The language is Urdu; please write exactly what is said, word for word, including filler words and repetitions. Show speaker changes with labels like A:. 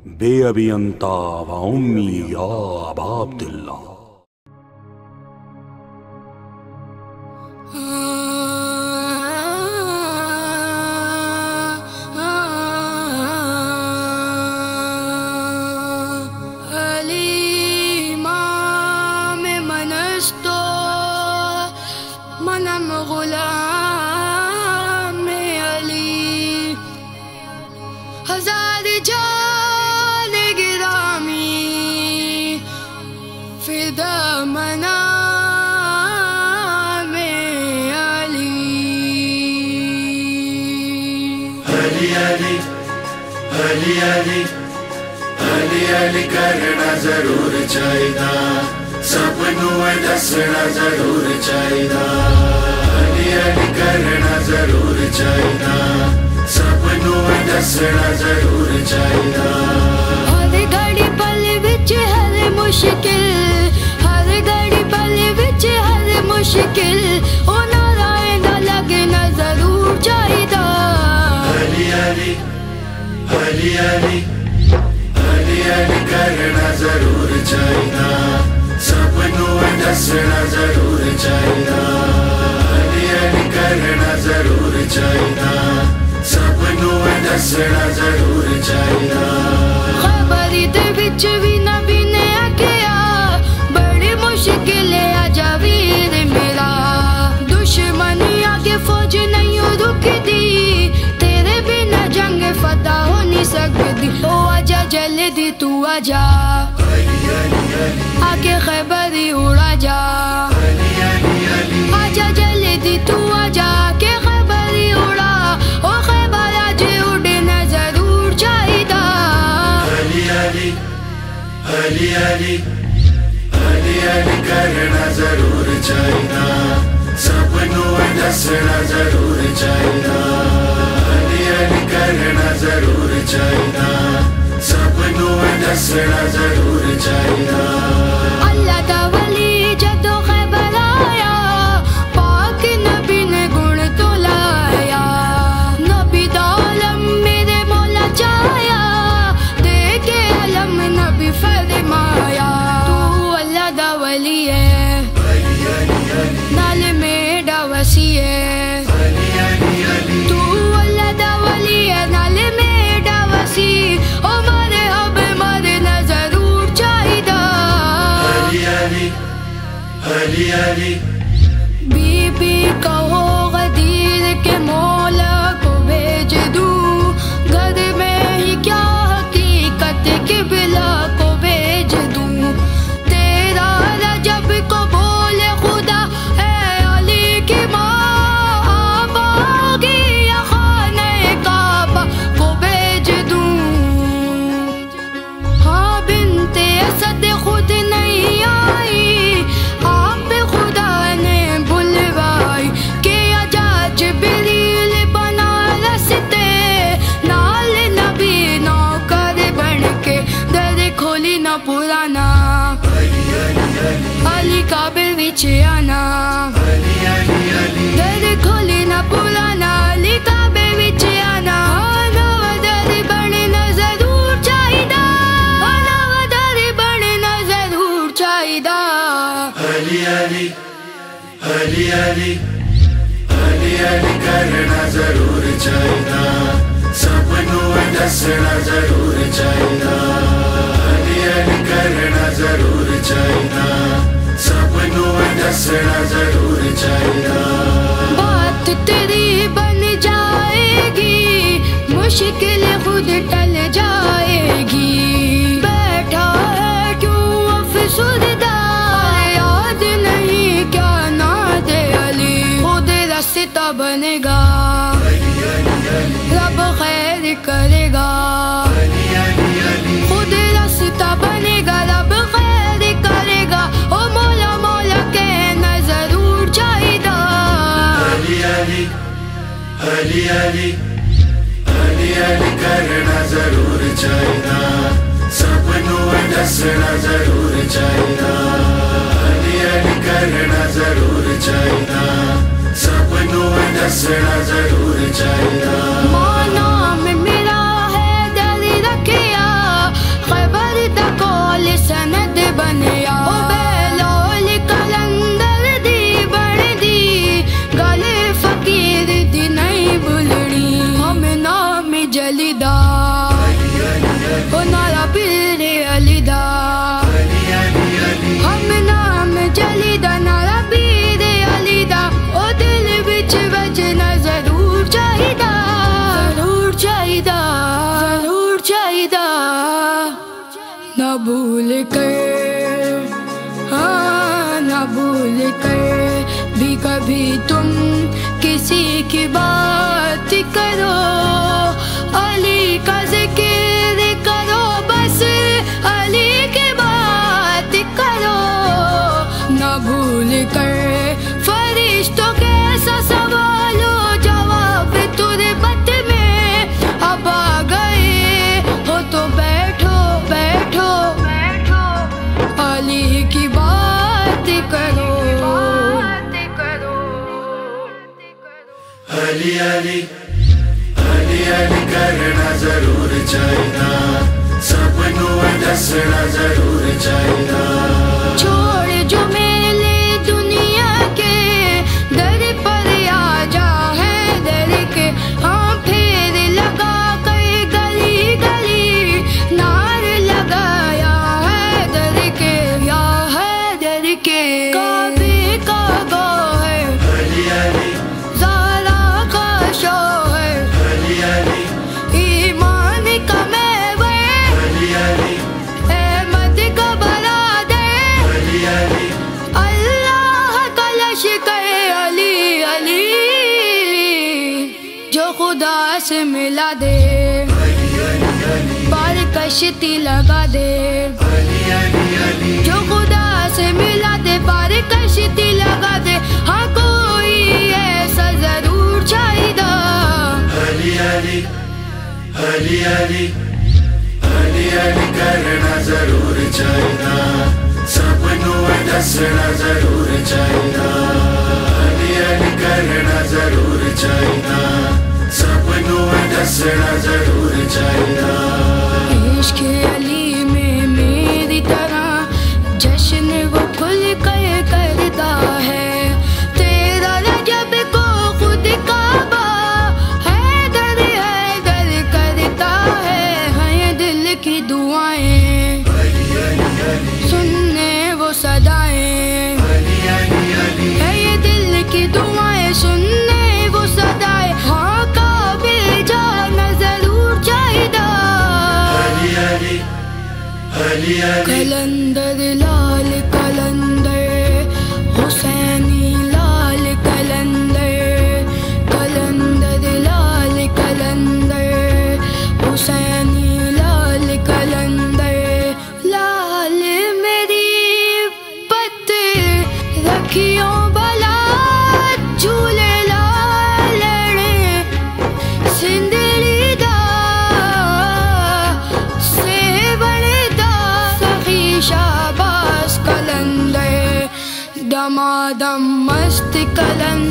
A: بے ابی انتا و امی یا ابا عبداللہ.
B: منم غلام علی، ہزار جان گرامی فدا منام علی.
C: علی علی علی علی علی علی کرنا ضرور چاہیدا، سپنوں دسنا ضرور چاہیدا. علی علی کرنا ضرور چاہیدا، سپنوں دسنا ضرور چاہیدا.
B: ہر گھڑی پل وچ ہر مشکل، ہر گھڑی پل وچ ہر مشکل او نارائن دا لگنا ضرور چاہیدا.
C: علی علی علی علی علی علی کرنا ضرور چاہیدا، سپنوں دسنا ضرور چاہیدا. علی علی کرنا ضرور چاہیدا، سپنوں دسنا ضرور چاہیدا.
B: خبری دے وچ وی نبی نے آکھیا بڑی مشکل ہے آجا ویر میرا، دشمنی آگے فوج نہیں رکدی، تیرے بنا جنگ فتح ہو نہیں سکدی. او آجا جلدی تو آجا، آگے خیبری اڑا جا. آجا جلدی تو آجا کہ خیبری اڑا، او خیبر آج اڑنا ضرور چاہیدا.
C: علی علی علی علی علی علی کرنا ضرور چاہیدا، سپنوں دسنا ضرور چاہیدا. علی علی کرنا ضرور چاہیدا، سپنوں دسنا ضرور چاہیدا.
B: اللہ دا ولی جدو خیبر آیا، پاک نبی نے گن تو لایا. نبی دا علم میرے مولا چاہیا، دیکھے علم نبی فرمایا. تو اللہ دا ولی ہے، نال میڈا وسیع ہے. تو اللہ دا ولی ہے، نال میڈا وسیع. او مارے اب مارے نہ ضرور چاہیدا.
C: علی علی علی علی
B: بی بی کہو غدیر کے مولا کو بھیج دوں، گھر میں ہی کیا حقیقت کے بلا کو بھیج دوں. تیرا رجب کو بولے خدا اے علی کی ماں، آباگی یا خانہ کعبہ کو بھیج دوں. ہاں بنت اسد خود نہیں آئی، آپ خدا نے بلوائی کہ آجا جبریل بنا رستے، نال نبی نوکر بن کے در کھولی نہ پرانا. علی کعبے وچ آنا، در کھولی نہ پرانا. علی کعبے وچ آنا، نوادر بننا ضرور چاہیدا، نوادر بننا ضرور چاہیدا.
C: علی علی علی علی علی علی کرنا ضرور چاہیدا، سپنوں دسنا ضرور چاہیدا. علی علی کرنا ضرور چاہیدا، سپنوں دسنا ضرور چاہیدا.
B: بات تیری بن جائے گی، مشکل خود ٹل جائے گی. بیٹھا ہے کیوں افسردہ، یاد نہیں کیا ناد علی. خود رستہ بنے گا، رب خیر کرے گا. خود رستہ بنے گا، رب خیر کرے گا. او مولا مولا کہنا ضرور چاہیدا.
C: علی علی علی علی علی علی کرنا ضرور چاہیدا، سپنوں دسنا ضرور چاہیدا. علی علی کرنا ضرور چاہیدا، سپنوں دسنا ضرور چاہیدا.
B: ماں نام میرا ہے در رکھیا، دا او نارا پیر علی دا ہم نام جلی دا نارا پیر علی دا او دل وچ وجنا ضرور چاہیدا ضرور چاہیدا ضرور چاہیدا نہ بھول کر ہاں نہ بھول کر بھی کبھی تم کسی کی بات کرو علی کا ذکر کرو بس علی کی بات کرو نہ بھول کر فرشتوں کے ایسا سوال و جواب تربت میں اب آ گئے ہو تو بیٹھو بیٹھو بیٹھو علی کی بات کرو
C: علی علی علی علی کرنا ضرور چاہیدا سب نو دسنا ضرور چاہیدا
B: چھوڑ جو میلے دنیا کے در پر آ جا ہے در کے ہاں پھر لگا کر گلی گلی نار لگایا ہے در کے یا ہے در کے کعبے کا گو ہے
C: علی علی
B: ایمان کا میوے
C: علی علی
B: احمد کا برادر
C: علی علی
B: اللہ کا لشکر علی علی جو خدا سے ملا دے پار کشتی لگا دے جو خدا سے ملا دے پار کشتی لگا دے ہاں کوئی ایسا ضرور چاہیدا
C: علی علی علی علی علی علی کرنا ضرور چاہیدا سب نو دسنا ضرور چاہیدا علی علی کرنا ضرور چاہیدا سب نو دسنا ضرور چاہیدا
B: عشق علی میں میری طرح جشن وہ کھل کر کرتا ہے تیرا رجب کو خود کعبہ حیدر حیدر کرتا ہے ہیں دل کی دعائیں سننے وہ صدائیں ہے یہ دل کی دعائیں سننے وہ صدائیں ہاں کعبے جانا ضرور چاہیدا
C: علی علی علی علی
B: کلندر لال کلندر حسینی لال کلندر کلندر لال کلندر حسینی لال کلندر لال میری پت رکھیوں بلا جھولے لال لڑے سندری دا شاباش کلندر دمادم مست کلندر